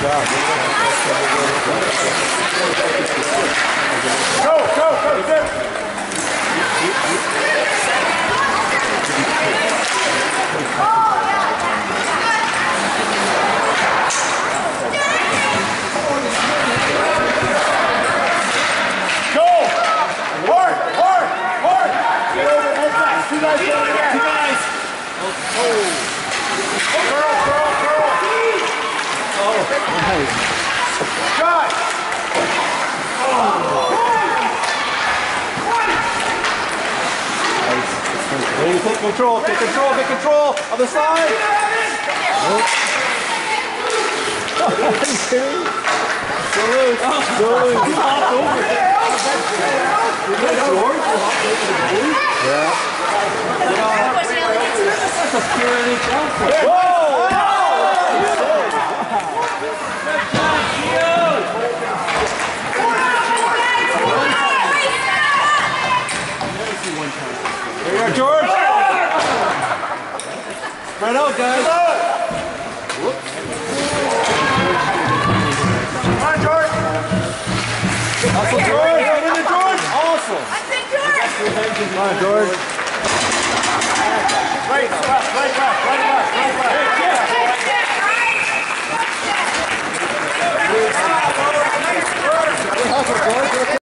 Take control of the side. Still loose. Yeah. That's a security jump. There you go, George. Spread out, guys. Whoops. Come on, George. Awesome, George. Get in it, George. Awesome. I think George. Come on, George. Right back.